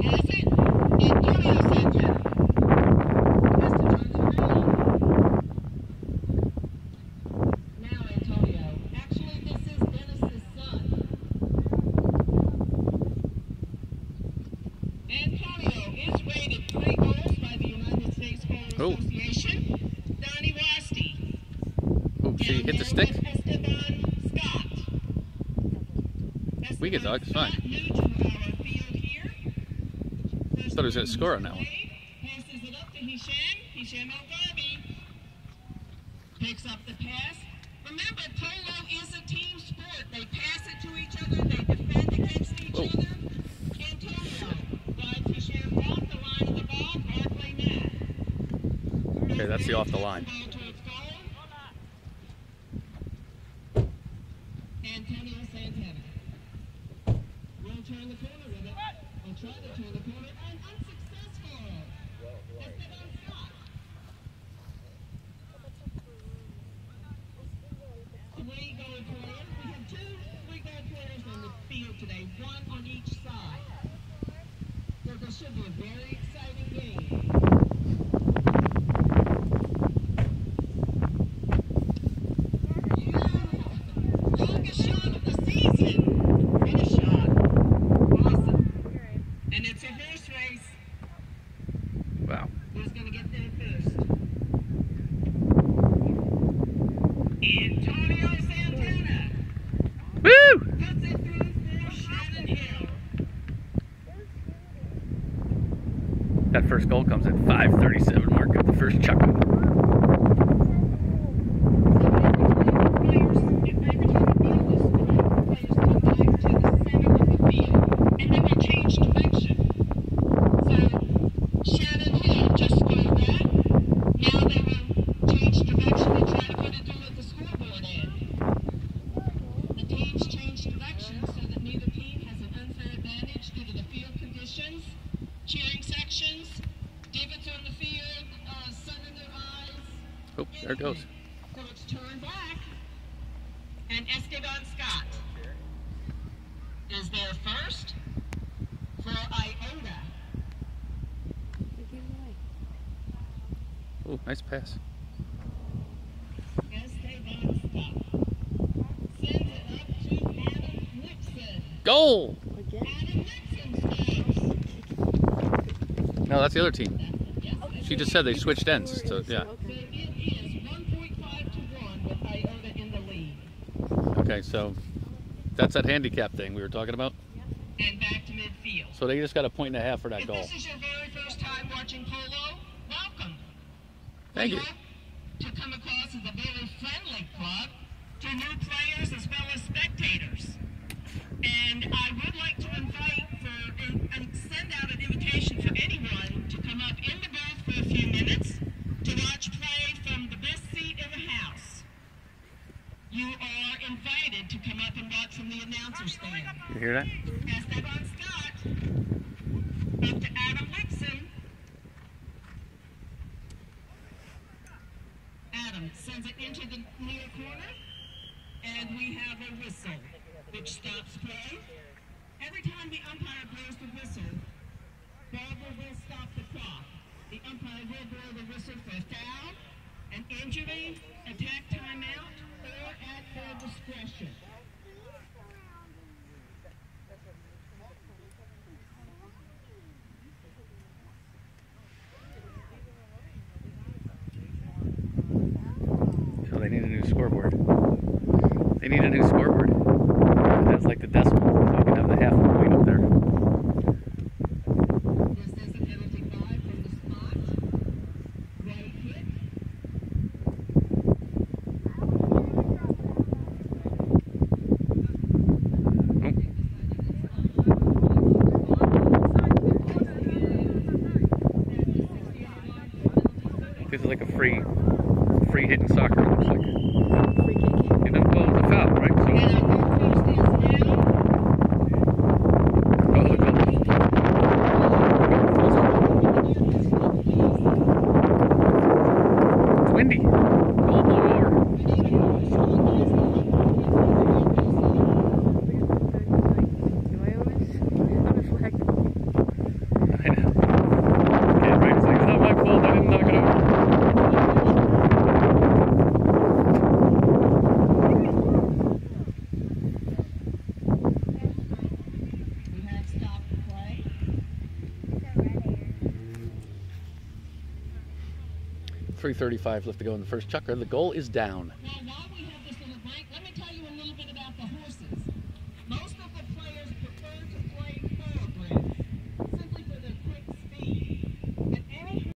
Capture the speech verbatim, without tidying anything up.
Oh. Oh, should he hit the stick? We get dog, it's fine. I thought he was going to score on that one. Picks up the pass. Remember, polo is a team sport. They pass it to each other, they defend against each Whoa. other. Antonio rides Hisham off the line of the ball, Barclay net. Okay, that's the off the line. Antonio Santana will turn the corner with it. Will try to turn the corner and unsuccessful. Esteban Scott. Three goal players. We have two three goal players on the field today, one on each side. So this should be a very exciting game. Longest shot of the season. What a shot. Awesome. And it's a horse race. Wow. Who's going to get there first? Antonio Santana. Woo! Puts it through for Shannon Hill. That first goal comes at five thirty-seven mark of the first chuck. Cheering sections, divots on the field, uh, sun in their eyes. Oh, there it goes. So it's turned back, and Esteban Scott is there first for Iota. Oh, nice pass. Esteban Scott sends it up to Adam Nixon. Goal! Adam Nixon scores. No, that's the other team. She just said they switched ends, so yeah. So it is one point five to one with Iota in the lead. Okay, so that's that handicap thing we were talking about. And back to midfield. So they just got a point and a half for that If goal. this is your very first time watching polo, welcome. Thank We you. hope to come across as a very friendly club to new players as well as spectators. And I would like to invite for and, and send out an invitation for anyone to come up in the booth for a few minutes to watch play from the best seat in the house. You are invited to come up and watch from the announcer stand. You hear that? Esteban Scott up to Adam Nixon. Adam sends it into the near corner, and we have a whistle, which stops play. Every time the umpire blows the whistle, Barbara will stop the clock. The umpire will blow the whistle for a foul, an injury, attack timeout, or at their discretion. So they need a new scoreboard. They need a new scoreboard. That's like the decimal, so I can have the half point up there. This is a penalty five from the spot. Right hit. This is like a free, free hit in soccer. It looks like. You know, well, it's a foul, right? So, And our goalkeeper stands now. oh, the goal. It's windy. Goal blown over. three thirty-five left to go in the first chukker. The goal is down. Well, while